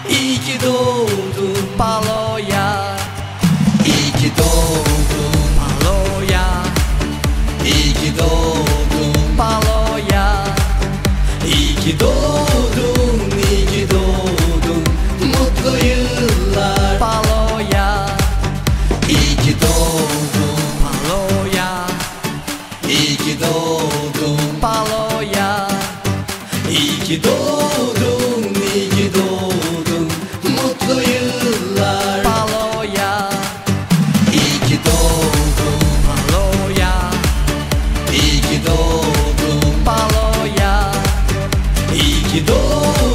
İyi ki doğdun Paloya. İyi ki doğdun Paloya. İyi ki doğdun Paloya. İyi ki doğdun, iyi ki doğdun. Mutlu yıllar Paloya. İyi ki doğdun Paloya. İyi ki doğdun Paloya. İyi ki doğdun, iyi ki doğdun. Mutlu yıllar Paloya. İyi ki doğdun Paloya. İyi ki doğdun Paloya. İyi ki doğdun.